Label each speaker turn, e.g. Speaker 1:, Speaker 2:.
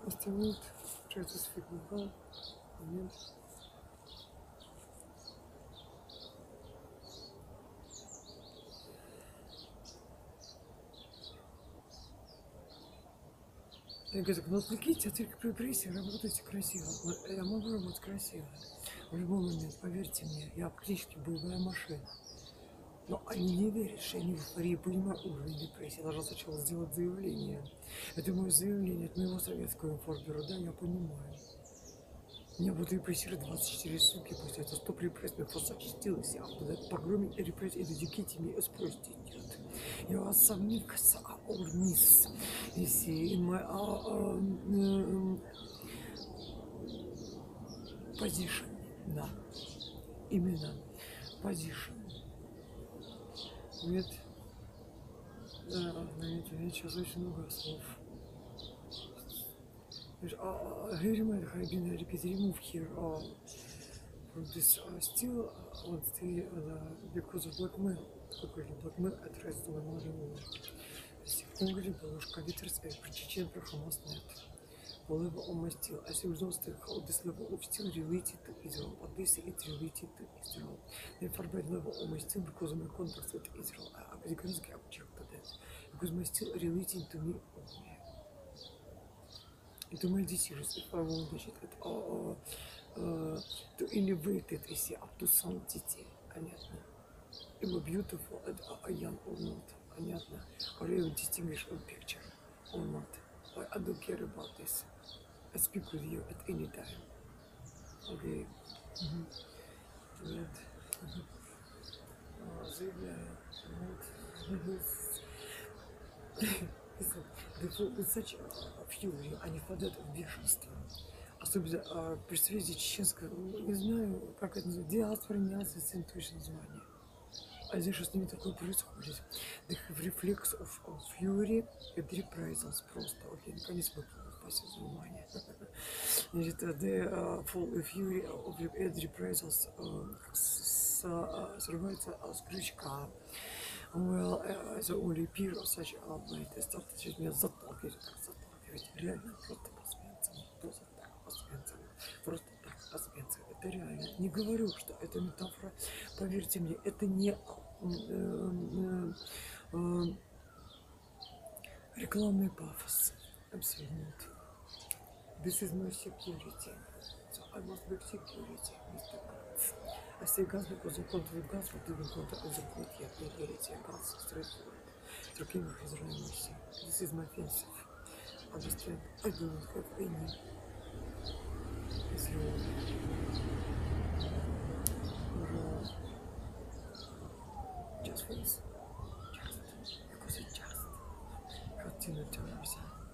Speaker 1: Остальные try to speak Bengal. Нет. Я говорю, ну отвлекитесь от этих репрессий, работайте красиво. Я могу работать красиво. В любой момент, поверьте мне, я практически боевая машина. Но они не верят, что я не в эйфории понимаю уровень депрессии. Я должна сначала сделать заявление. Это мое заявление от моего советского информбюро, да, я понимаю. Меня будут репрессировать 24 сутки, после этого стоп репрессий, мне просто очистилось. А туда погромить репрессии, эдуките меня, спросите идет. Я вас самикаса, мисс. Если in my position, да, именно position. Нет, да, знаете, нет, сейчас очень много слов. Here have been removed here from this still on the because of blackmail. Какой blackmail addressed to my mother. Hungary, Belushka, Vitters, Chechen, Hamas net. The level of my steel, as a result of how this level of steel related to Israel, but they say it's related to Israel. Therefore, by the level of my steel, because of my contacts with Israel, I categorically object to that. Because my steel relating to me only. To my decisions, if I want to elevate it, I say up to sanctity, понятно. Am I beautiful and I am or not, понятно. Or you distinguish on picture or not. I don't care about this. I speak with you at any time. Okay. Нет. Заявляю. With such a fury, они впадают в бешенство. Особенно при связи чеченской, не знаю, как это называется, диаспора, нация, точно название. А здесь что с ними такое происходит? They have reflex of fury and reprisals просто. Окей, наконец выплыл, спасибо за внимание. Значит, the full fury of and reprisals срывается с крючка. Well, as a only peer of such a blind started меня заталкивать, так заталкивать. Реально просто по Спенцам. Просто так по Спенцам. Просто так по Спенцам. Это реально. Не говорю, что это метафора. Поверьте мне, это не рекламный пафос. Абсолютно. This is my security. So I must be security, Mr. Gantz. I say Gantz because I can't with Gantz, but didn't contact the plot yet. Не верите, Gantz straightforward. Trucking his mercy. This is my offensive. Understand? I do not have any Israel. Just face. Just. Because it's just. Continue to yourself.